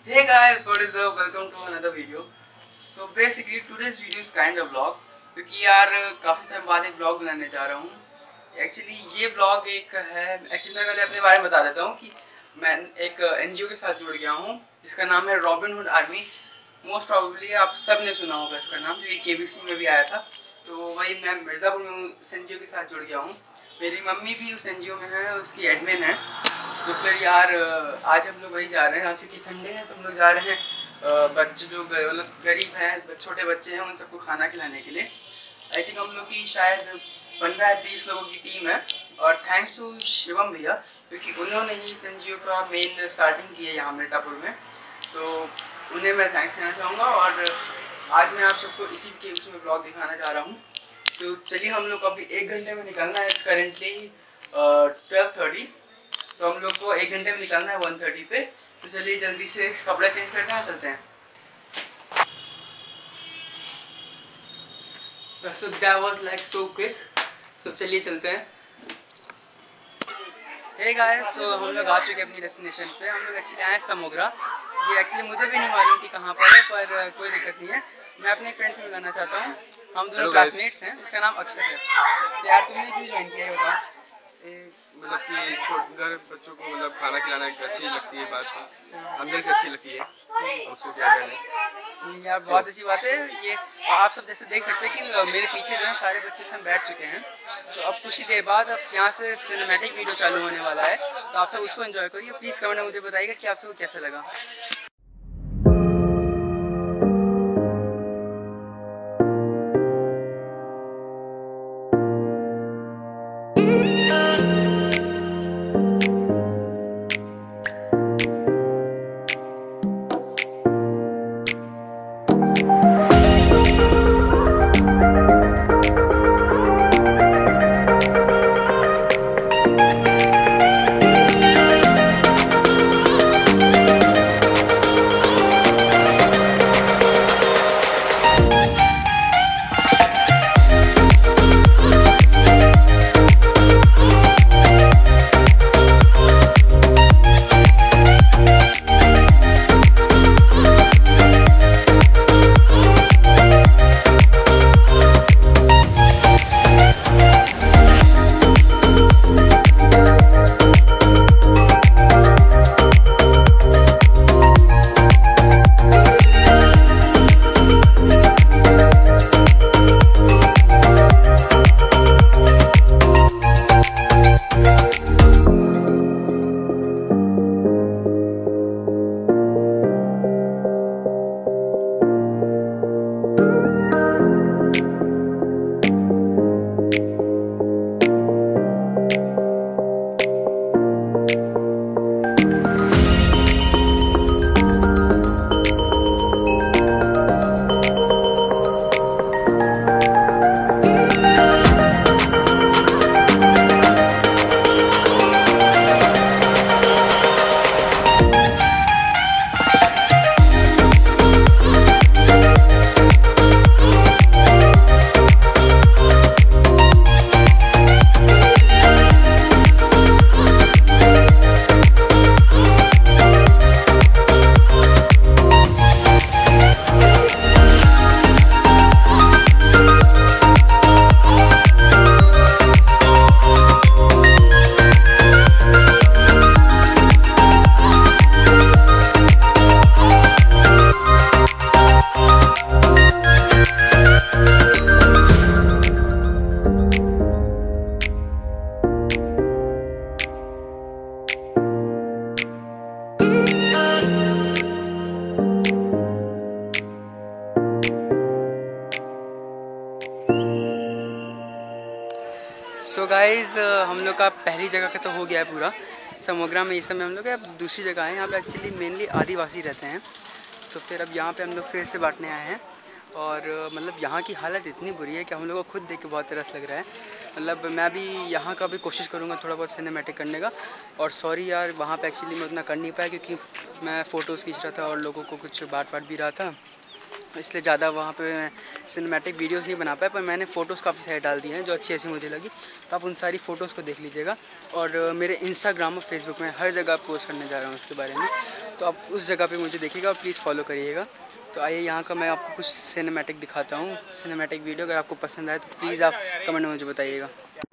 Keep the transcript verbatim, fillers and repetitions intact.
Hey guys, what is up? Welcome to another video. So basically today's video is kind of vlog क्योंकि यार काफ़ी समय बाद एक vlog बनाने जा रहा हूँ। एक्चुअली ये vlog एक है, एक्चुअली मैं पहले अपने बारे में बता देता हूँ कि मैं एक एनजीओ के साथ जुड़ गया हूँ जिसका नाम है Robin Hood Army. Most probably आप सब ने सुना होगा इसका नाम, जो ये केबीसी में भी आया था। तो वही मैं मिर्ज़ापुर में उस एनजीओ के साथ जुड़ गया हूँ। मेरी मम्मी भी उस एनजीओ में है, उसकी एडमिन है। तो फिर यार आज हम लोग वही जा रहे हैं, आज क्योंकि संडे है तो हम लोग जा रहे हैं बच्चे जो मतलब गरीब हैं, छोटे बच्चे हैं, उन सबको खाना खिलाने के लिए। आई थिंक हम लोग की शायद पंद्रह या बीस लोगों की टीम है। और थैंक्स टू शिवम भैया, क्योंकि उन्होंने ही इस एनजीओ का मेन स्टार्टिंग की है यहाँ मिर्ज़ापुर में, तो उन्हें मैं थैंक्स देना चाहूँगा। और आज मैं आप सबको इसी के उसमें ब्लॉग दिखाना चाह रहा हूँ। तो चलिए, हम लोग अभी एक घंटे में निकलना है। इट्स करेंटली ट्वेल्व थर्टी, तो हम लोग को एक घंटे में निकलना है वन थर्टी पे। तो चलिए जल्दी से कपड़ा चेंज करके आ चलते हैं। So that was like so quick. So चलिए चलते हैं। Hey guys, so हम लोग आ चुके हैं अपनी डेस्टिनेशन पे। हम लोग एक्चुअली आए समोगरा। ये एक्चुअली मुझे भी नहीं मालूम कि कहाँ पर है, पर कोई दिक्कत नहीं है। मैं अपने फ्रेंड से मिलाना चाहता हूँ। हम दोनों क्लासमेट्स हैं। इसका नाम अक्षर है। तो यार तुमने क्यों ज्वाइन किया है बताओ? मतलब कि छोटे घर बच्चों को मतलब खाना खिलाना एक अच्छी लगती है बात, अंदर से अच्छी लगती है। उसको क्या कहना यार बहुत अच्छी बात है ये। आप सब जैसे देख सकते हैं कि मेरे पीछे जो है सारे बच्चे सब बैठ चुके हैं। तो अब कुछ ही देर बाद अब यहाँ से सिनेमैटिक वीडियो चालू होने वाला है, तो आप सब उसको एंजॉय करिए। प्लीज़ कमेंट में मुझे बताइएगा कि आप सबको कैसा लगा। सो so गाइज़, हम लोग का पहली जगह का तो हो गया है पूरा। समोगरा में इस समय हम लोग अब दूसरी जगह है। यहाँ पे एक्चुअली मेनली आदिवासी रहते हैं। तो फिर अब यहाँ पे हम लोग फिर से बांटने आए हैं। और मतलब यहाँ की हालत इतनी बुरी है कि हम लोग को खुद देख के बहुत तरस लग रहा है। मतलब मैं भी यहाँ का भी कोशिश करूँगा थोड़ा बहुत सिनेमैटिक करने का। और सॉरी यार, वहाँ पे एक्चुअली मैं उतना कर नहीं पाया क्योंकि मैं फ़ोटोज़ खींच रहा था और लोगों को कुछ बांट बांट भी रहा था, इसलिए ज़्यादा वहाँ पे सिनेमैटिक वीडियोस नहीं बना पाया। पर मैंने फ़ोटोज़ काफ़ी सारी डाल दी हैं जो अच्छी अच्छी मुझे लगी, तो आप उन सारी फ़ोटोज़ को देख लीजिएगा। और मेरे इंस्टाग्राम और फेसबुक में हर जगह पोस्ट करने जा रहा हूँ उसके बारे में। तो आप उस जगह पे मुझे देखिएगा और प्लीज़ फॉलो करिएगा। तो आइए यहाँ का मैं आपको कुछ सिनेमैटिक दिखाता हूँ, सिनेमैटिक वीडियो। अगर आपको पसंद आए तो प्लीज़ आप कमेंट में मुझे बताइएगा।